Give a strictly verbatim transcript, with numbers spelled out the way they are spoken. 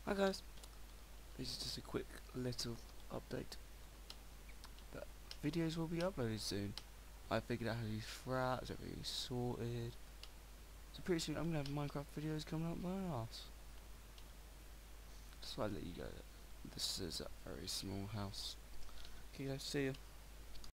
Hi guys, this is just a quick little update. But videos will be uploaded soon. I figured out how to use frats, everything's sorted. So pretty soon I'm gonna have Minecraft videos coming up my ass. So I let you go. This is a very small house. Okay guys, see ya.